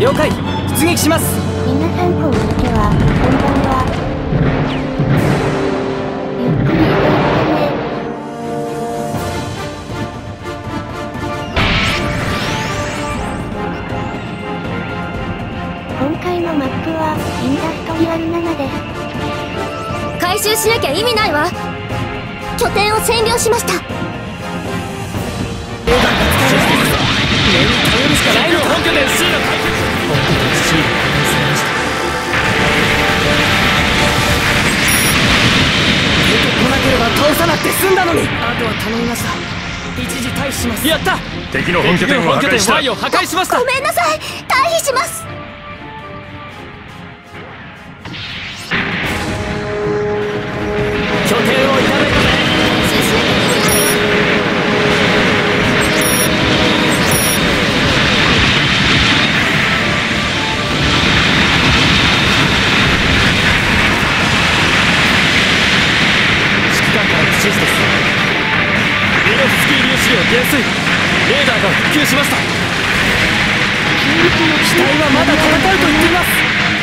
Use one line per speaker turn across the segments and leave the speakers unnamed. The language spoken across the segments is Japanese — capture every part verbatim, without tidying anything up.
了解。出撃します。
皆さんこんにちは。こんばんは。ゆっくりしていってね。今回のマップはインダストリアルななです。
回収しなきゃ意味ないわ。拠点を占領しました。
レーダーが使えない。念に頼るしかないのか。本拠点 C の回復。本拠点 C が完成しました。出てこなければ倒さなくて済んだのに。あとは頼みました。一時退避します。やった。
敵の本拠点を破壊した。
Y を破壊しました。
ごめんなさい。退避します。
拠点をいただいたぜ。指示です。ミノフスキー粒子量減衰。レーダーが復旧しました。機体はまだ戦うと言っています。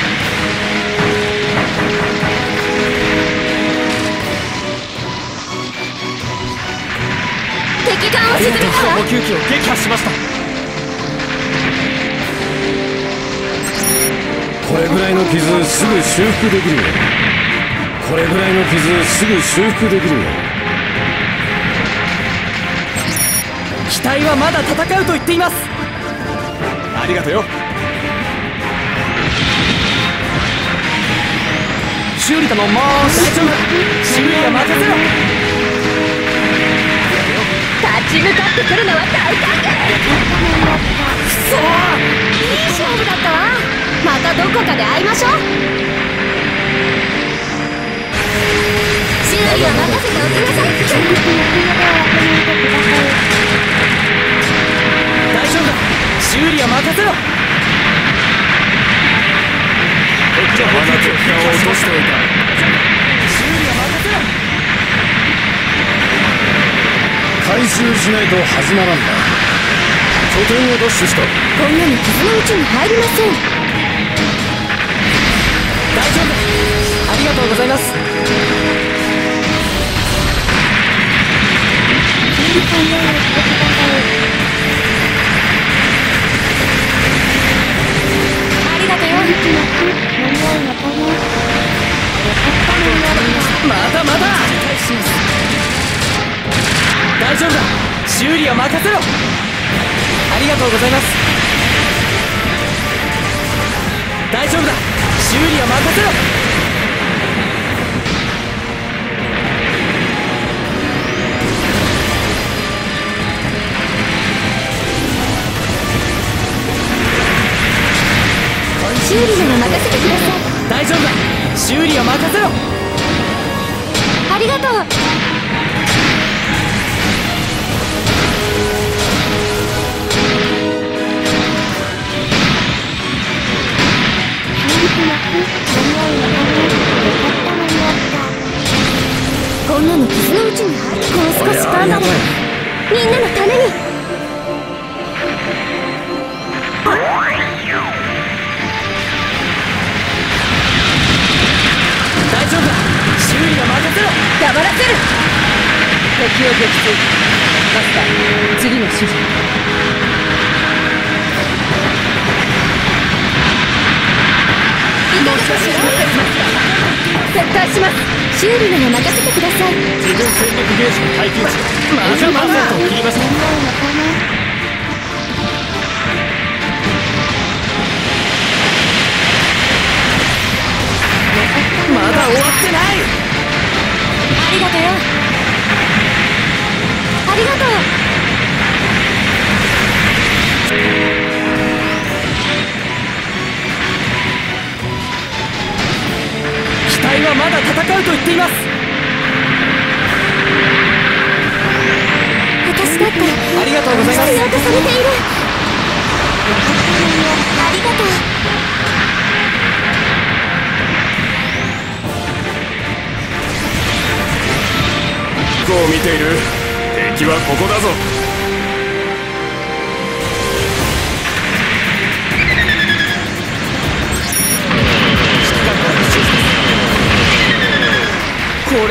敵艦を沈めたわ。
補給機を撃破しました。
これぐらいの傷すぐ修復できるよ。これぐらいの傷すぐ修復できるよ。
機体はまだ戦うと言っています。ありがとうよ。修理頼もう。大丈夫。修理は任せろ。
立ち向かってくるのは大歓迎。
くそー。
いい勝負だったわ。またどこかで会いましょう。修理は任せておきなさい。
大丈夫だ。修理は任せろ。
敵の補給機を落としておいた。
修理は任せろ。
回収しないと始まらんだ。拠点を奪取した。
こんなに傷のうちに入りません。
大丈夫だ。ありがとうございます。
ありがとうよ。
まだまだ。大丈夫だ。修理は任せろ。ありがとうございます。大丈夫だ。修理は任せろ。
修理なら任せてください。
大丈夫だ。修理は任せろ。
ありがとう。こんなの傷のうちに入ってもう少し頑張れ。みんなのために。
大丈夫だ。修理は任せろ。
黙らせる。
敵を撃墜。マスター、次の指示。
いかがでしょう。撤退します。修理なら任せてください。
自分戦力ゲージの耐久値まだまだと切りました。まだ終わってない。
ありがとうよ。ありがとう。
機体はまだ戦うと言っています。
私だって
ありがとうございます。
必要とされている。ありがとう。
こう見ている。敵はここだぞ。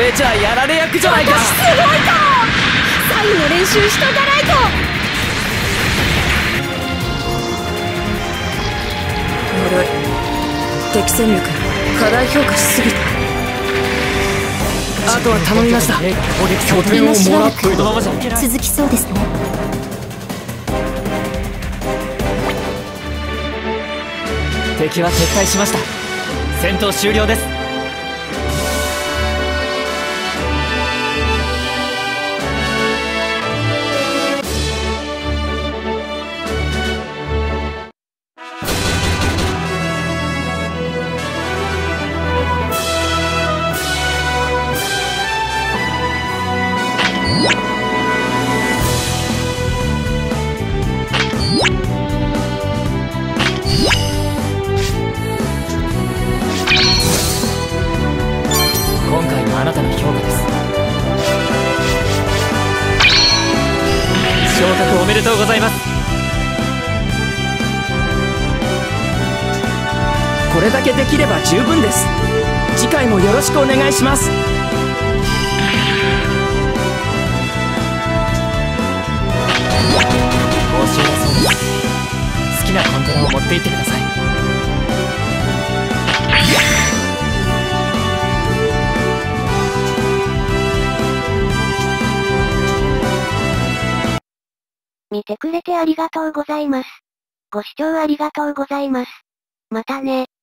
れじゃあやられ役じゃないか。
私すごいか。サインの練習しとかないと。
悪い。敵戦力過大評価しすぎた。
あとは頼みました。
拠点をもらっといた。
このままじゃいけない。
続きそうですね。
敵は撤退しました。戦闘終了です。今回のあなたの評価です。昇格おめでとうございます。
これだけできれば十分です。次回もよろしくお願いします。
報酬だそうです。好きなコンテナを持って行ってください。
見てくれてありがとうございます。ご視聴ありがとうございます。またね。